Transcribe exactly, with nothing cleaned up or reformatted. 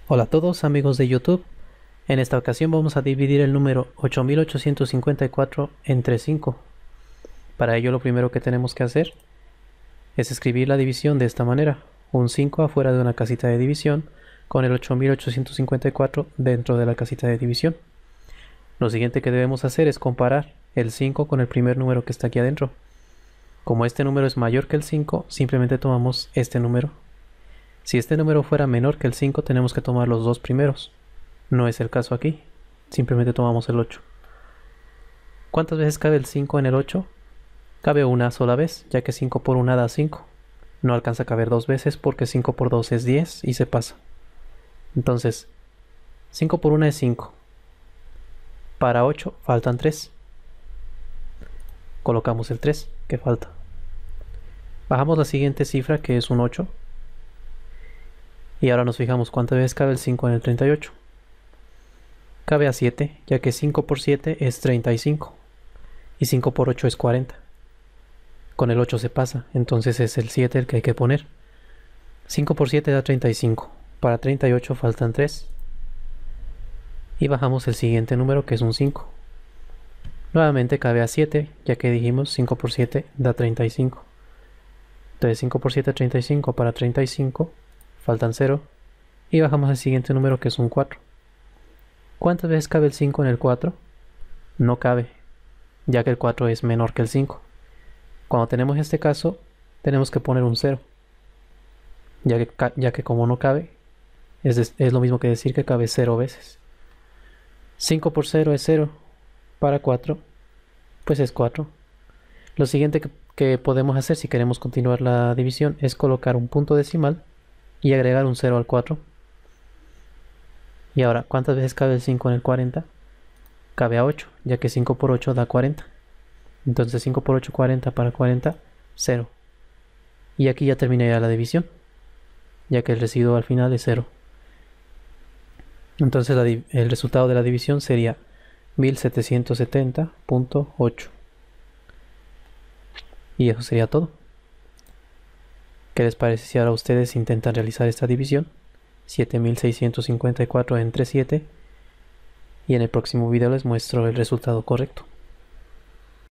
Hola a todos amigos de YouTube. En esta ocasión vamos a dividir el número ocho mil ochocientos cincuenta y cuatro entre cinco. Para ello lo primero que tenemos que hacer es escribir la división de esta manera: un cinco afuera de una casita de división con el ocho mil ochocientos cincuenta y cuatro dentro de la casita de división. Lo siguiente que debemos hacer es comparar el cinco con el primer número que está aquí adentro. Como este número es mayor que el cinco, simplemente tomamos este número. Si este número fuera menor que el cinco, tenemos que tomar los dos primeros. No es el caso aquí, simplemente tomamos el ocho. ¿Cuántas veces cabe el cinco en el ocho? Cabe una sola vez, ya que cinco por una da cinco. No alcanza a caber dos veces porque cinco por dos es diez y se pasa. Entonces, cinco por una es cinco. Para ocho faltan tres. Colocamos el tres, que falta. Bajamos la siguiente cifra, que es un ocho. Y ahora nos fijamos cuántas veces cabe el cinco en el treinta y ocho. Cabe a siete, ya que cinco por siete es treinta y cinco. Y cinco por ocho es cuarenta. Con el ocho se pasa, entonces es el siete el que hay que poner. cinco por siete da treinta y cinco. Para treinta y ocho faltan tres. Y bajamos el siguiente número, que es un cinco. Nuevamente cabe a siete, ya que dijimos cinco por siete da treinta y cinco. Entonces cinco por siete, treinta y cinco. Para treinta y cinco faltan cero. Y bajamos el siguiente número, que es un cuatro. ¿Cuántas veces cabe el cinco en el cuatro? No cabe, ya que el cuatro es menor que el cinco. Cuando tenemos este caso, tenemos que poner un cero, ya que, ya que como no cabe, es, de, es lo mismo que decir que cabe cero veces. cinco por cero es cero. Para cuatro, pues es cuatro. Lo siguiente que, que podemos hacer si queremos continuar la división es colocar un punto decimal y agregar un cero al cuatro. Y ahora, ¿cuántas veces cabe el cinco en el cuarenta? Cabe a ocho, ya que cinco por ocho da cuarenta. Entonces cinco por ocho, cuarenta. Para cuarenta, cero. Y aquí ya terminaría la división, ya que el residuo al final es cero. Entonces la, el resultado de la división sería mil setecientos setenta punto ocho. Y eso sería todo. ¿Qué les parece si ahora ustedes intentan realizar esta división? siete mil seiscientos cincuenta y cuatro entre siete. Y en el próximo video les muestro el resultado correcto.